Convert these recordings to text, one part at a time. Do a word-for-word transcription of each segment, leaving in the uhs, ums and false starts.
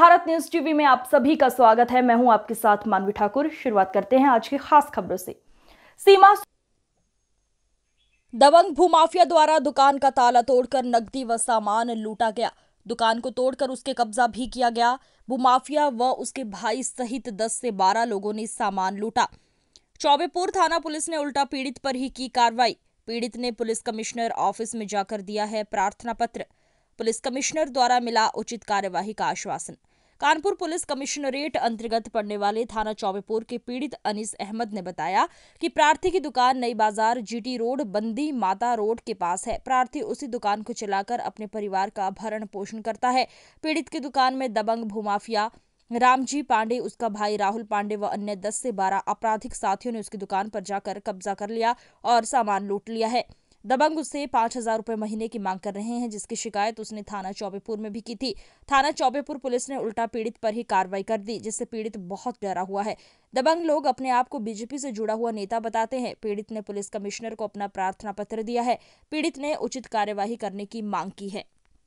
Bharat news TV में आप सभी का स्वागत है। मैं हूं आपके साथ मानवी ठाकुर। शुरुआत करते हैं आज की खास खबरों से। सीमा दबंग भूमाफिया द्वारा दुकान का ताला तोड़कर नकदी व सामान लूटा गया। दुकान को तोड़कर उसके कब्जा भी किया गया। भूमाफिया व उसके भाई सहित दस से बारह लोगों ने सामान लूटा। चौबेपुर थाना पुलिस ने उल्टा पीड़ित पर ही की कार्रवाई। पीड़ित ने पुलिस कमिश्नर ऑफिस में जाकर दिया है प्रार्थना पत्र। पुलिस कमिश्नर द्वारा मिला उचित कार्यवाही का आश्वासन। कानपुर पुलिस कमिश्नरेट अंतर्गत पड़ने वाले थाना चौबेपुर के पीड़ित अनीस अहमद ने बताया कि प्रार्थी की दुकान नई बाजार जीटी रोड बंदी माता रोड के पास है। प्रार्थी उसी दुकान को चलाकर अपने परिवार का भरण पोषण करता है। पीड़ित की दुकान में दबंग भूमाफिया रामजी पांडे, उसका भाई राहुल पांडे व अन्य दस से बारह आपराधिक साथियों ने उसकी दुकान पर जाकर कब्जा कर लिया और सामान लूट लिया है। दबंग उससे पांच हजार रुपए महीने की मांग कर रहे हैं, जिसकी शिकायत उसने थाना चौबेपुर में भी की थी। थाना चौबेपुर पुलिस ने उल्टा पीड़ित पर ही कार्रवाई कर दी, जिससे पीड़ित बहुत डरा हुआ है। दबंग लोग अपने आप को बीजेपी से जुड़ा हुआ नेता बताते हैं। पीड़ित ने पुलिस कमिश्नर को अपना प्रार्थना पत्र दिया है। पीड़ित ने उचित कार्यवाही करने की मांग की है।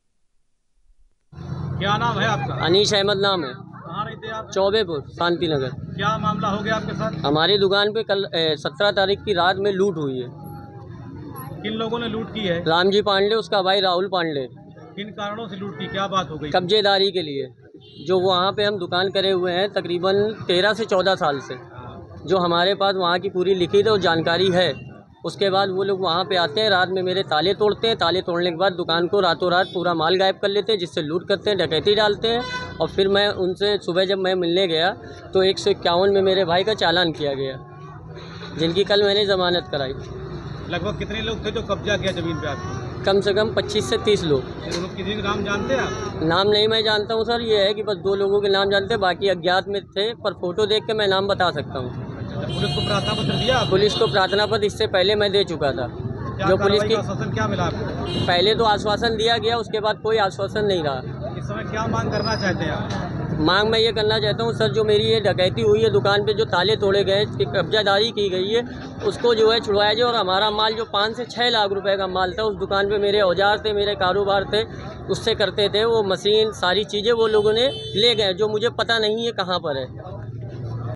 क्या नाम है आपका? अनीस अहमद नाम है। कहाँ रहते हैं आप? चौबेपुर शांति नगर। क्या मामला हो गया आपके साथ? हमारी दुकान पे कल सत्रह तारीख की रात में लूट हुई है। किन लोगों ने लूट की है? रामजी पांडे, उसका भाई राहुल पांडे। किन कारणों से लूट की, क्या बात हो गई? कब्जेदारी के लिए। जो वहाँ पे हम दुकान करे हुए हैं तकरीबन तेरह से चौदह साल से, जो हमारे पास वहाँ की पूरी लिखित और जानकारी है। उसके बाद वो लोग वहाँ पे आते हैं, रात में मेरे ताले तोड़ते हैं। ताले तोड़ने के बाद दुकान को रातों रात पूरा माल गायब कर लेते हैं, जिससे लूट करते हैं, डकैती डालते हैं। और फिर मैं उनसे सुबह जब मैं मिलने गया तो एक सौ इक्यावन में मेरे भाई का चालान किया गया, जिनकी कल मैंने ज़मानत कराई। लगभग कितने लोग थे जो कब्जा किया जमीन पे आपकी? कम से कम पच्चीस से तीस लोग। तो लोग किसी का नाम जानते हैं आप? नाम नहीं मैं जानता हूँ सर, ये है कि बस दो लोगों के नाम जानते हैं, बाकी अज्ञात में थे, पर फोटो देख के मैं नाम बता सकता हूँ। अच्छा, पुलिस को प्रार्थना पत्र दिया? पुलिस को प्रार्थना पत्र इससे पहले मैं दे चुका था। जो पुलिस की आश्वासन क्या मिला आपको? पहले तो आश्वासन दिया गया, उसके बाद कोई आश्वासन नहीं रहा। इस समय क्या मांग करना चाहते हैं आप? मांग मैं ये करना चाहता हूँ सर, जो मेरी ये डकैती हुई है, दुकान पे जो ताले तोड़े गए, कब्जादारी की गई है, उसको जो है छुड़वाया जाए। और हमारा माल जो पाँच से छः लाख रुपए का माल था, उस दुकान पे मेरे औजार थे, मेरे कारोबार थे, उससे करते थे, वो मशीन सारी चीज़ें वो लोगों ने ले गए, जो मुझे पता नहीं है कहाँ पर है।